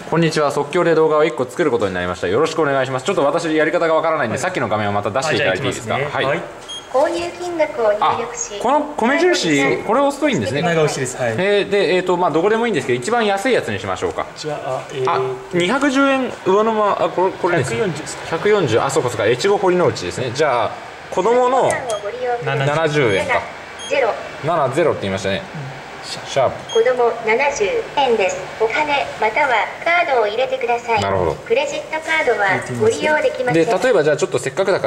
こんにちは。即興で動画を1個作ることになりました。よろしくお願いします。ちょっと私やり方がわからないんで、さっきの画面をまた出していただいていいですか。はい。 購入金額を入力し、 この米印、これを押すといいんですね。 長押しです。はい。 で、まあどこでもいいんですけど、一番安いやつにしましょうか。210円上のま、これです。140ですか。140、そうかそうか、越後堀之内ですね。じゃあ子供の70円か。70って言いましたね。シャープ。 子供70円です。お金またはカードを入れてください。 なるほど。 クレジットカードはご利用できません。 で、例えばじゃあちょっとせっかくだから。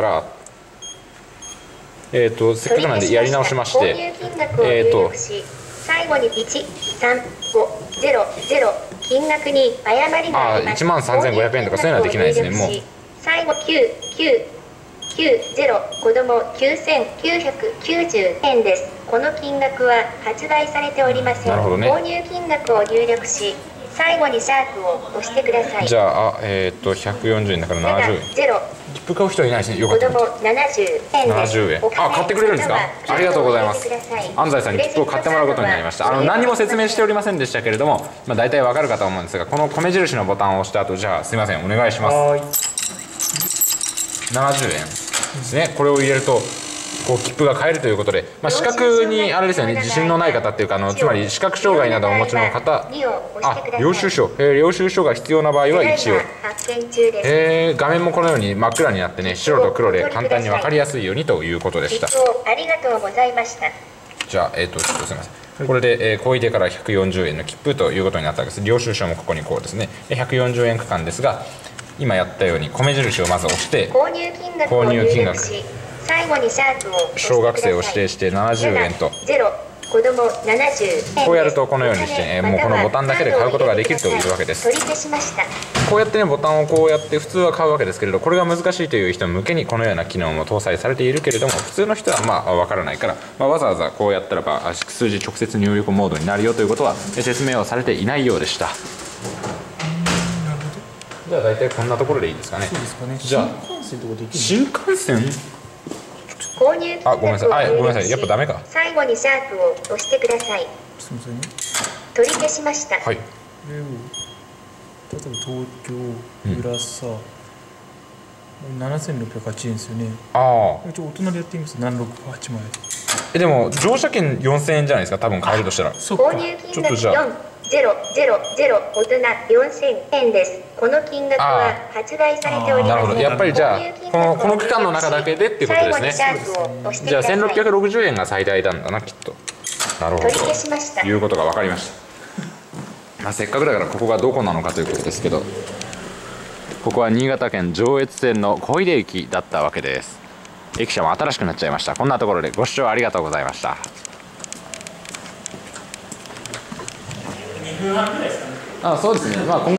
せっかくなんでやり直しまして、最後に1350金額に誤りがあります。13500円とかそういうのはできないですね。もう最後9990子供9990円です。この金額は発売されておりません。 なるほどね。 購入金額を入力し、最後にシャープを押してください。 じゃあ140円だから70円。切符買う人いないですね。よかった。 子供70円です。 70円。買ってくれるんですか。ありがとうございます。安西さんに切符を買ってもらうことになりました。何にも説明しておりませんでしたけれども、まあ大体わかるかと思うんですが、この米印のボタンを押した後、じゃあすみませんお願いします。70円ですね。これを入れるとこう切符が買えるということで、まあ、視覚にあれですよね、自信のない方っていうかつまり視覚障害などをお持ちの方、領収書、領収書が必要な場合は一応、画面もこのように真っ暗になってね、白と黒で簡単に分かりやすいようにということでした。 ありがとうございました。 じゃあちょっとすみません。これで小出から140円の切符ということになったわけです。領収書もここにこうですね、140円区間ですが、今やったように米印をまず押して購入金額、最後にシャープを小学生を指定して70円と子供70円。 こうやるとこのようにして、もうこのボタンだけで買うことができるというわけです。こうやってねボタンをこうやって普通は買うわけですけれど、これが難しいという人向けにこのような機能も搭載されているけれども、普通の人はまあ分からないから、わざわざこうやったらば数字直接入力モードになるよということは説明をされていないようでした。じゃあ大体こんなところでいいですかね。 そうですかね。 じゃあ新幹線購入金額をごめんなさい。ごめんなさい。やっぱダメか。 最後にシャープを押してください。 すみませんね。 取り消しました。 はい。 例えば東京浦佐、7608円ですよね。大人でやってみます。768枚。 でも乗車券4000円じゃないですか。多分買えるとしたら。 購入金額4000大人4000円です。この金額は発売されております。 なるほど。やっぱりじゃあこの期間の中だけでっていうことですね。じゃあ1660円が最大なんだなきっと。なるほど。いうことが分かりました。まあせっかくだからここがどこなのかということですけど、ここは新潟県上越線の小出駅だったわけです。駅舎も新しくなっちゃいました。こんなところでご視聴ありがとうございました。2分半ぐらいですかね。そうですね。まあ